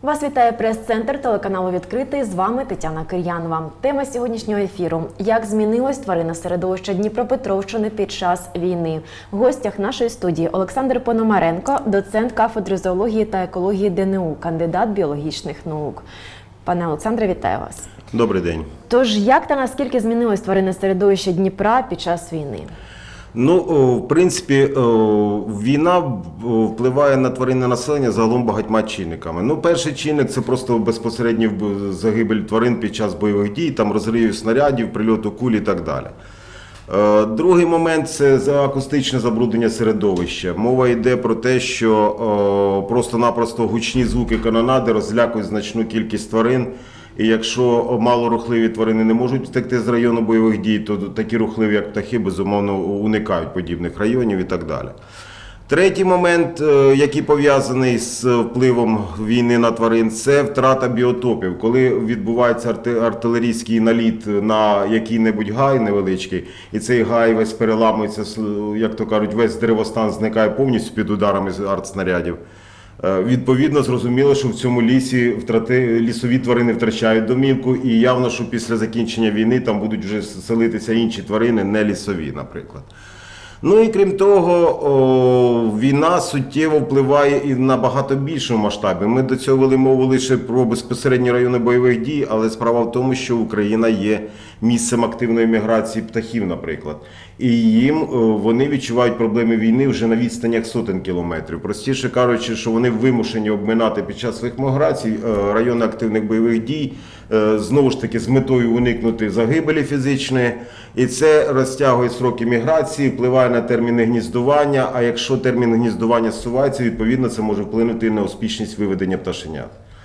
Вас вітає прес-центр телеканалу «Відкритий». З вами Тетяна Кир'янова. Тема сьогоднішнього ефіру – як змінилось тваринне середовище Дніпропетровщини під час війни. В гостях нашої студії Олександр Пономаренко, доцент кафедри зоології та екології ДНУ, кандидат біологічних наук. Пане Олександре, вітаю вас. Добрий день. Тож, як та наскільки змінилось тваринне середовище Дніпра під час війни? Ну, в принципі, війна впливає на тваринне населення загалом багатьма чинниками. Ну, перший чинник – це просто безпосередньо загибель тварин під час бойових дій, там розривів снарядів, прильоту куль і так далі. Другий момент – це акустичне забруднення середовища. Мова йде про те, що просто-напросто гучні звуки канонади розлякують значну кількість тварин. І якщо малорухливі тварини не можуть втекти з району бойових дій, то такі рухливі, як птахи, безумовно уникають подібних районів і так далі. Третій момент, який пов'язаний з впливом війни на тварин, це втрата біотопів. Коли відбувається артилерійський наліт на який-небудь гай невеличкий, і цей гай весь переламується, як то кажуть, весь деревостан зникає повністю під ударами артснарядів. Відповідно, зрозуміло, що в цьому лісі лісові тварини втрачають домівку, і явно, що після закінчення війни там будуть вже селитися інші тварини, не лісові, наприклад. Ну і крім того, війна суттєво впливає і на багато більшому масштабі. Ми до цього вели мову лише про безпосередні райони бойових дій, але справа в тому, що Україна є місцем активної міграції птахів, наприклад. І вони відчувають проблеми війни вже на відстанях сотень кілометрів. Простіше кажучи, що вони вимушені обминати під час своїх міграцій райони активних бойових дій, знову ж таки з метою уникнути загибелі фізичної. І це розтягує строки міграції, впливає на терміни гніздування, а якщо термін гніздування зсувається, відповідно це може вплинути на успішність виведення пташенят.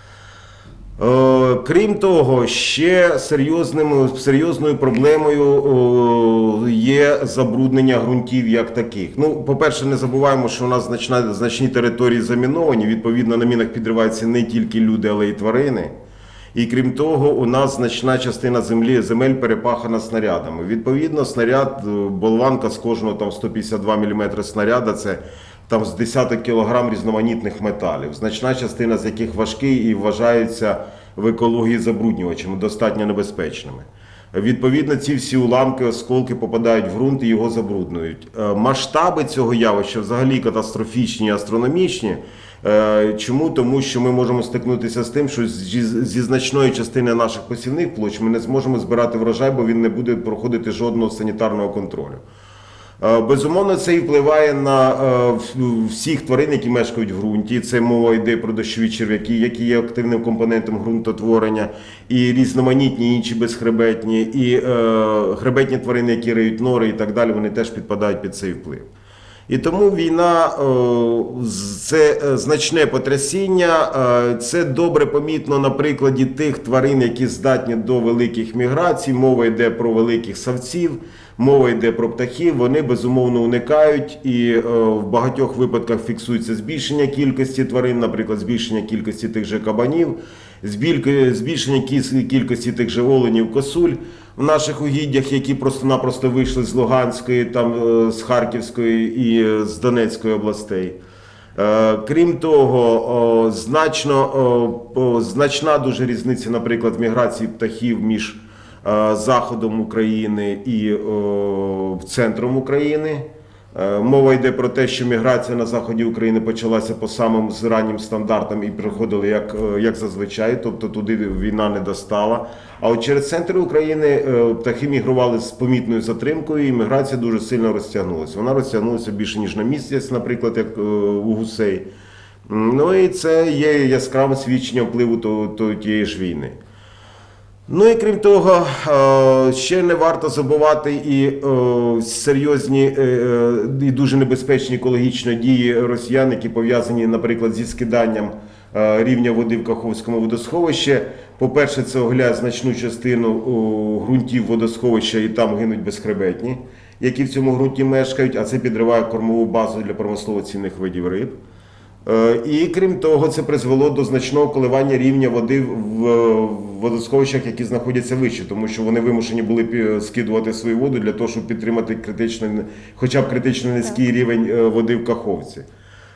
Крім того, ще серйозною проблемою є забруднення ґрунтів як таких. Ну, по-перше, не забуваємо, що у нас значні території заміновані, відповідно на мінах підриваються не тільки люди, але й тварини. І крім того, у нас значна частина земель перепахана снарядами. Відповідно, снаряд, болванка з кожного там 152 мм снаряда – це там з десяток кілограм різноманітних металів, значна частина з яких важкий і вважаються в екології забруднювачами, достатньо небезпечними. Відповідно, ці всі уламки, осколки попадають в ґрунт і його забруднюють. Масштаби цього явища взагалі катастрофічні і астрономічні. Чому? Тому що ми можемо стикнутися з тим, що зі значної частини наших посівних площ ми не зможемо збирати врожай, бо він не буде проходити жодного санітарного контролю. Безумовно, це і впливає на всіх тварин, які мешкають в ґрунті. Це мова йде про дощові черв'яки, які є активним компонентом ґрунтотворення, і різноманітні інші безхребетні, і хребетні тварини, які риють нори і так далі, вони теж підпадають під цей вплив. І тому війна – це значне потрясіння, це добре помітно на прикладі тих тварин, які здатні до великих міграцій, мова йде про великих савців, мова йде про птахів, вони безумовно уникають і в багатьох випадках фіксується збільшення кількості тварин, наприклад, збільшення кількості тих же кабанів, збільшення кількості тих же оленів, косуль в наших угіддях, які просто-напросто вийшли з Луганської, там, з Харківської і з Донецької областей. Крім того, значна дуже різниця, наприклад, в міграції птахів між заходом України і центром України. Мова йде про те, що міграція на заході України почалася по самим раннім стандартам і приходили як зазвичай, тобто туди війна не достала. А от через центр України птахи мігрували з помітною затримкою і міграція дуже сильно розтягнулася. Вона розтягнулася більше ніж на місяць, наприклад, як у гусей. Ну і це є яскраве свідчення впливу тієї ж війни. Ну і крім того, ще не варто забувати і серйозні і дуже небезпечні екологічні дії росіян, які пов'язані, наприклад, зі скиданням рівня води в Каховському водосховищі. По-перше, це оголяє значну частину ґрунтів водосховища і там гинуть безхребетні, які в цьому ґрунті мешкають, а це підриває кормову базу для промислово цінних видів риб. І крім того, це призвело до значного коливання рівня води в водосховищах, які знаходяться вище, тому що вони вимушені були скидувати свою воду для того, щоб підтримати хоча б критично низький рівень води в Каховці.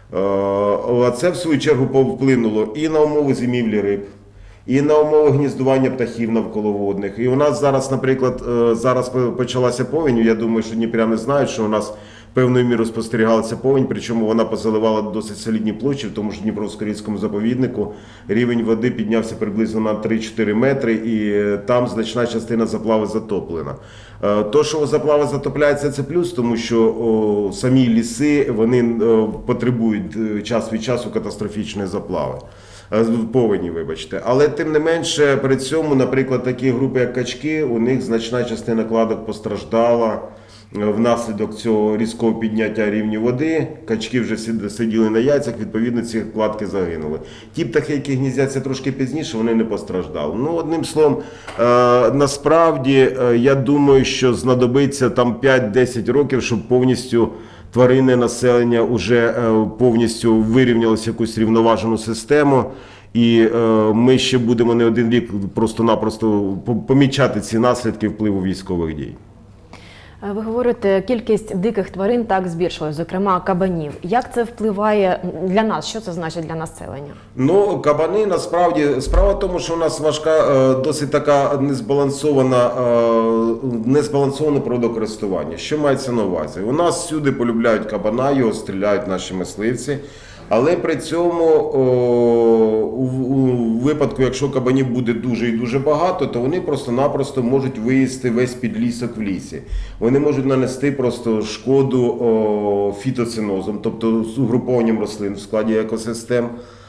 А це в свою чергу повплинуло і на умови зимівлі риб, і на умови гніздування птахів навколоводних. І у нас зараз, наприклад, зараз почалася повінь, я думаю, що дніпряни знають, що у нас певною мірою спостерігалася повінь, причому вона позаливала досить солідні площі, в тому ж Дніпровсько-Різькому заповіднику рівень води піднявся приблизно на 3-4 метри, і там значна частина заплави затоплена. То, що заплава затопляється, це плюс, тому що самі ліси, вони потребують час від часу катастрофічної заплави. Повені, вибачте. Але тим не менше, при цьому, наприклад, такі групи, як качки, у них значна частина кладок постраждала внаслідок цього різкого підняття рівня води. Качки вже сиділи на яйцях, відповідно, ці кладки загинули. Ті птахи, які гніздяться трошки пізніше, вони не постраждали. Ну, одним словом, насправді, я думаю, що знадобиться там 5-10 років, щоб повністю тваринне населення вже повністю вирівнялося якусь рівноважену систему, і ми ще будемо не один рік просто-напросто помічати ці наслідки впливу військових дій. Ви говорите, кількість диких тварин так збільшилась, зокрема кабанів. Як це впливає для нас? Що це значить для населення? Ну, кабани, насправді, справа в тому, що у нас важка, досить така незбалансоване природокористування. Що мається на увазі? У нас всюди полюбляють кабана, його стріляють наші мисливці. Але при цьому у випадку, якщо кабанів буде дуже і дуже багато, то вони просто-напросто можуть виїсти весь підлісок в лісі. Вони можуть нанести просто шкоду фітоцинозом, тобто з угрупованням рослин в складі екосистем.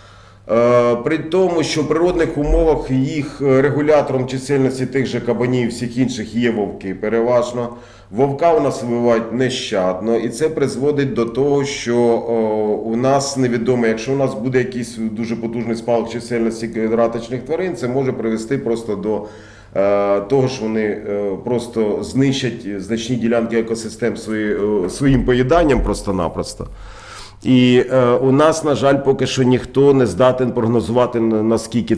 При тому, що в природних умовах їх регулятором чисельності тих же кабанів і всіх інших є вовки переважно. Вовка у нас вбивають нещадно, і це призводить до того, що у нас невідомо, якщо у нас буде якийсь дуже потужний спалах чисельності ратичних тварин, це може привести просто до того, що вони просто знищать значні ділянки екосистем своїм поїданням просто-напросто. І у нас, на жаль, поки що ніхто не здатен прогнозувати, наскільки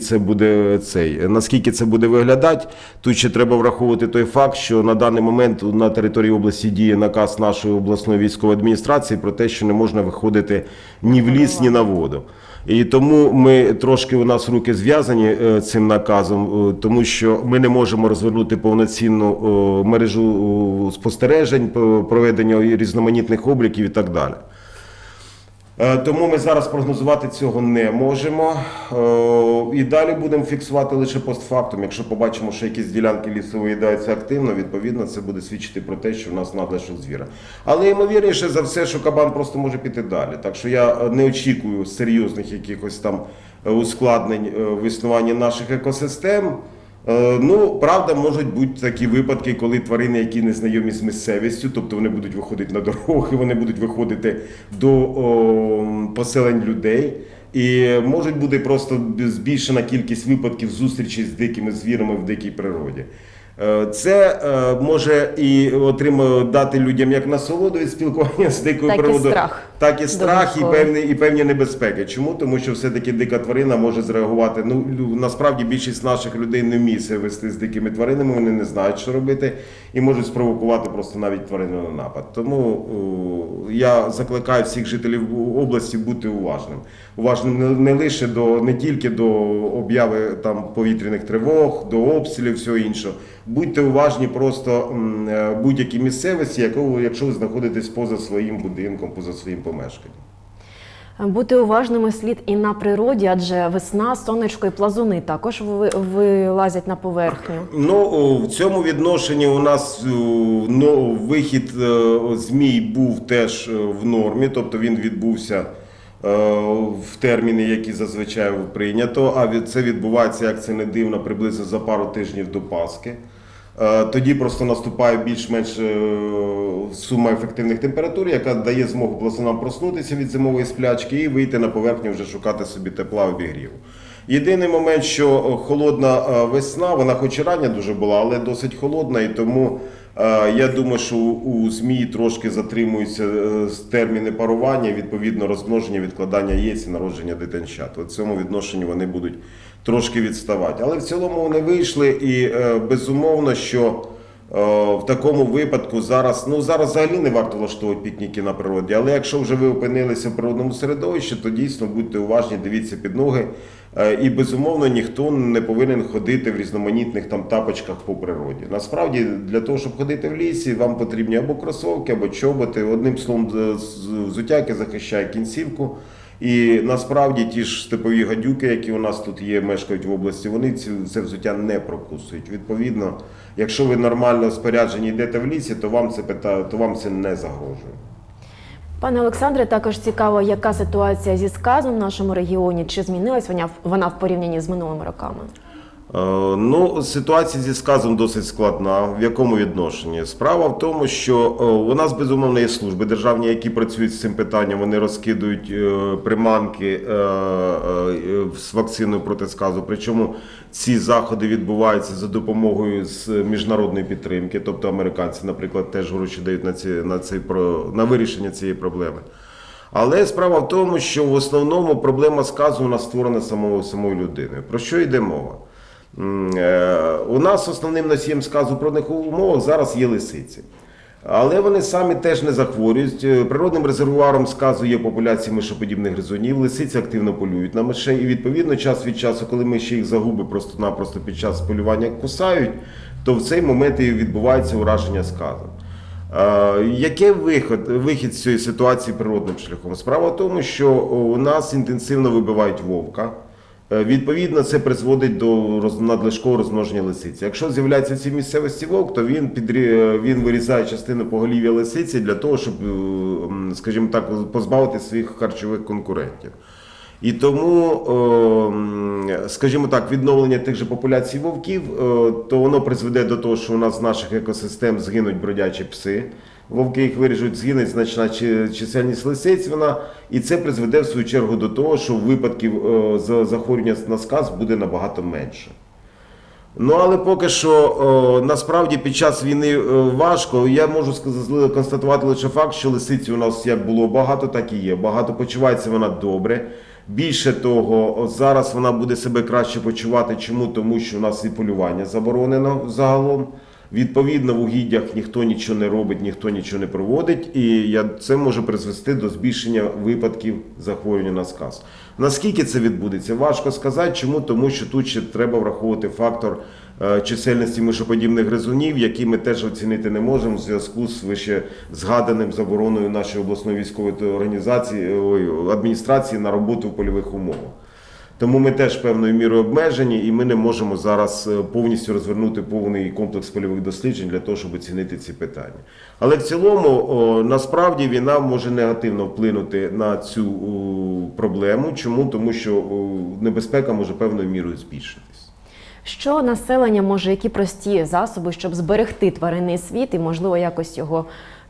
це буде виглядати. Тут ще треба враховувати той факт, що на даний момент на території області діє наказ нашої обласної військової адміністрації про те, що не можна виходити ні в ліс, ні на воду. І тому у нас руки зв'язані цим наказом, тому що ми не можемо розвернути повноцінну мережу спостережень, проведення різноманітних обліків і так далі. Тому ми зараз прогнозувати цього не можемо. І далі будемо фіксувати лише постфактум. Якщо побачимо, що якісь ділянки лісу виїдаються активно, відповідно, це буде свідчити про те, що в нас надлишок звіра. Але ймовірніше за все, що кабан просто може піти далі. Так що я не очікую серйозних якихось там ускладнень в існуванні наших екосистем. Ну, правда, можуть бути такі випадки, коли тварини, які не знайомі з місцевістю, тобто вони будуть виходити на дороги, вони будуть виходити до поселень людей, і може бути просто збільшена кількість випадків зустрічі з дикими звірами в дикій природі. Це може і дати людям як насолоду від спілкування з дикою природою, так і страх, і певні небезпеки. Чому? Тому що все-таки дика тварина може зреагувати. Ну, насправді більшість наших людей не вміє себе вести з дикими тваринами, вони не знають, що робити, і можуть спровокувати просто навіть тварину на напад. Тому я закликаю всіх жителів області бути уважним. Уважним не тільки до об'яви там повітряних тривог, до обстрілів, всього іншого. Будьте уважні просто будь-якій місцевості, якщо ви знаходитесь поза своїм будинком, поза своїм помешканням. Бути уважними слід і на природі, адже весна, сонечко і плазуни також вилазять на поверхню. Ну, в цьому відношенні у нас вихід змій був теж в нормі, тобто він відбувся в терміни, які зазвичай прийнято, а це відбувається, як це не дивно, приблизно за пару тижнів до Пасхи. Тоді просто наступає більш-менш сума ефективних температур, яка дає змогу плазунам проснутися від зимової сплячки і вийти на поверхню, вже шукати собі тепла, обігріву. Єдиний момент, що холодна весна, вона хоч і рання дуже була, але досить холодна, і тому я думаю, що у змій трошки затримуються терміни парування, відповідно розмноження, відкладання яєць і народження дитинчат. У цьому відношенні вони будуть трошки відставати. Але в цілому вони вийшли, і безумовно, що В такому випадку зараз взагалі не варто влаштовувати пікніки на природі, але якщо вже ви опинилися в природному середовищі, то дійсно будьте уважні, дивіться під ноги. І безумовно ніхто не повинен ходити в різноманітних там тапочках по природі. Насправді для того, щоб ходити в лісі, вам потрібні або кросовки, або чоботи. Одним словом, взуття, яке захищає кінцівку. І насправді ті ж степові гадюки, які у нас тут є, мешкають в області, вони це взуття не прокусують. Відповідно, якщо ви нормально споряджені йдете в лісі, то вам це не загрожує. Пане Олександре, також цікаво, яка ситуація зі сказом в нашому регіоні, чи змінилась вона в порівнянні з минулими роками? Ситуація зі сказом досить складна. В якому відношенні? Справа в тому, що у нас, безумовно, є служби державні, які працюють з цим питанням. Вони розкидують приманки з вакциною проти сказу. Причому ці заходи відбуваються за допомогою з міжнародної підтримки. Тобто американці, наприклад, теж гроші дають на вирішення цієї проблеми. Але справа в тому, що в основному проблема сказу у нас створена самою людиною. Про що йде мова? У нас основним носієм сказу в природних умовах зараз є лисиці. Але вони самі теж не захворюють. Природним резервуаром сказу є популяції мишоподібних гризунів. Лисиці активно полюють на мишей. І відповідно час від часу, коли миші їх за губи просто-напросто під час полювання кусають, то в цей момент і відбувається ураження сказом. Який вихід з цієї ситуації природним шляхом? Справа в тому, що у нас інтенсивно вибивають вовка. Відповідно, це призводить до надлишкового розмноження лисиці. Якщо з'являється в цій місцевості вовк, то він вирізає частину поголів'я лисиці для того, щоб, скажімо так, позбавити своїх харчових конкурентів. І тому, скажімо так, відновлення тих же популяцій вовків, то воно призведе до того, що у нас з наших екосистем згинуть бродячі пси. Вовки їх виріжуть, згине значна чисельність лисиць, і це призведе в свою чергу до того, що випадків захворювання на сказ буде набагато менше. Але поки що, насправді, під час війни важко. Я можу констатувати лише факт, що лисиці у нас як було багато, так і є. Багато, почувається вона добре. Більше того, зараз вона буде себе краще почувати. Чому? Тому що у нас і полювання заборонено загалом. Відповідно, в угіддях ніхто нічого не робить, ніхто нічого не проводить, і це може призвести до збільшення випадків захворювання на сказ. Наскільки це відбудеться? Важко сказати. Чому? Тому що тут ще треба враховувати фактор чисельності мишоподібних гризунів, який ми теж оцінити не можемо в зв'язку з вище згаданим забороною нашої обласної військової адміністрації на роботу в польових умовах. Тому ми теж певною мірою обмежені, і ми не можемо зараз повністю розвернути повний комплекс польових досліджень для того, щоб оцінити ці питання. Але в цілому, насправді, війна може негативно вплинути на цю проблему. Чому? Тому що небезпека може певною мірою збільшитись. Що населення може, які прості засоби, щоб зберегти тваринний світ і, можливо, якось його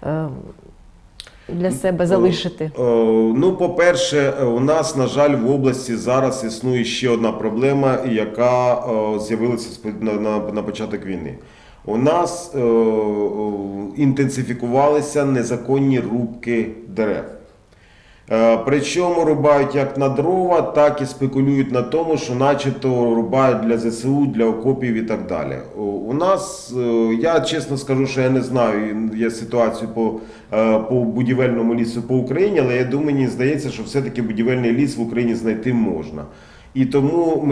для себе залишити? По-перше, у нас, на жаль, в області зараз існує ще одна проблема, яка з'явилася на початок війни. У нас інтенсифікувалися незаконні рубки дерев. Причому рубають як на дрова, так і спекулюють на тому, що начебто рубають для ЗСУ, для окопів і так далі. У нас, я чесно скажу, що я не знаю ситуацію по будівельному лісу по Україні, але мені здається, що все-таки будівельний ліс в Україні знайти можна. І тому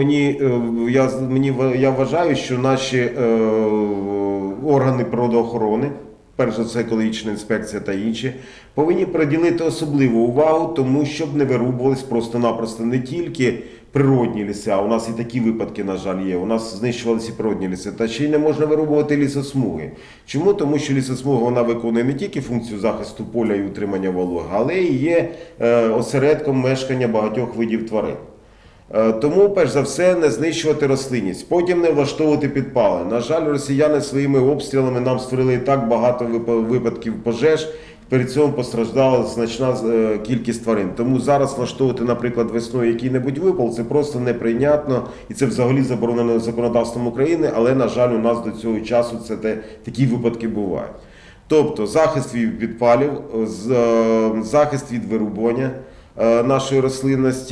я вважаю, що наші органи природоохорони, перш за все екологічна інспекція та інші, повинні приділити особливу увагу тому, щоб не вирубувались просто-напросто не тільки природні ліси, а у нас і такі випадки, на жаль, є. У нас знищувалися природні ліси, та ще й не можна вирубувати лісосмуги. Чому? Тому що лісосмуга, вона виконує не тільки функцію захисту поля і утримання вологи, але і є осередком мешкання багатьох видів тварин. Тому, перш за все, не знищувати рослинність, потім не влаштовувати підпали. На жаль, росіяни своїми обстрілами нам створили і так багато випадків пожеж, при цьому постраждала значна кількість тварин. Тому зараз влаштовувати, наприклад, весною який-небудь випал, це просто неприйнятно, і це взагалі заборонено законодавством України, але, на жаль, у нас до цього часу такі випадки бувають. Тобто, захист від підпалів, захист від вирубування нашої рослинності,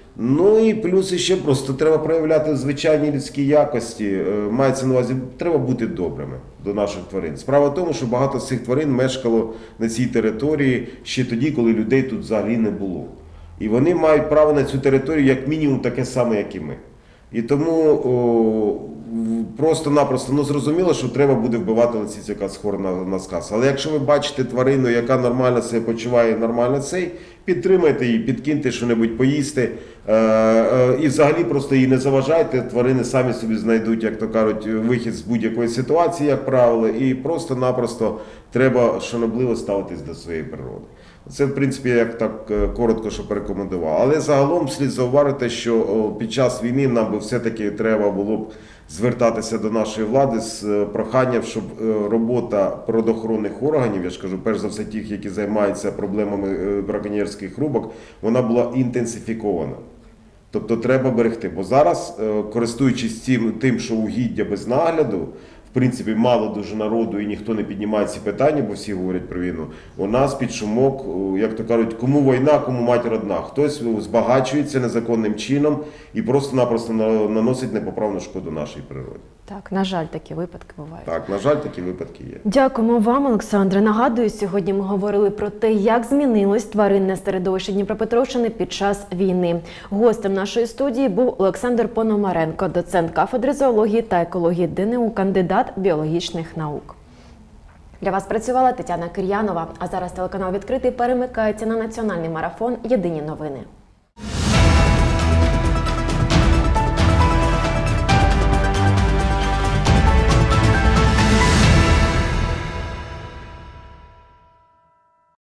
Ну і плюс ще просто треба проявляти звичайні людські якості. Мається на увазі, треба бути добрими до наших тварин. Справа в тому, що багато з цих тварин мешкало на цій території ще тоді, коли людей тут взагалі не було. І вони мають право на цю територію як мінімум таке саме, як і ми. І тому просто-напросто зрозуміло, що треба буде вбивати лисицю, яка хвора на сказ. Але якщо ви бачите тварину, яка нормально себе почуває, нормально підтримайте її, підкиньте що-небудь поїсти. І взагалі просто її не заважайте, тварини самі собі знайдуть, як то кажуть, вихід з будь-якої ситуації, як правило, і просто-напросто треба шанобливо ставитись до своєї природи. Це, в принципі, як так коротко, що порекомендував. Але загалом слід зауважити, що під час війни нам би все-таки треба було б звертатися до нашої влади з проханням, щоб робота природоохоронних органів, я ж кажу, перш за все тих, які займаються проблемами браконьєрських рубок, вона була інтенсифікована. Тобто треба берегти. Бо зараз, користуючись тим, що угіддя без нагляду, в принципі, мало дуже народу і ніхто не піднімає ці питання, бо всі говорять про війну. У нас під шумок, як то кажуть, кому війна, кому мать родна. Хтось збагачується незаконним чином і просто-напросто наносить непоправну шкоду нашій природі. Так, на жаль, такі випадки бувають. Так, на жаль, такі випадки є. Дякуємо вам, Олександре. Нагадую, сьогодні ми говорили про те, як змінилось тваринне середовище Дніпропетровщини під час війни. Гостем нашої студії був Олександр Пономаренко, доцент кафедри зоології та екології ДНУ, кандидат біологічних наук. Для вас працювала Тетяна Кир'янова, а зараз телеканал «Відкритий» перемикається на національний марафон «Єдині новини».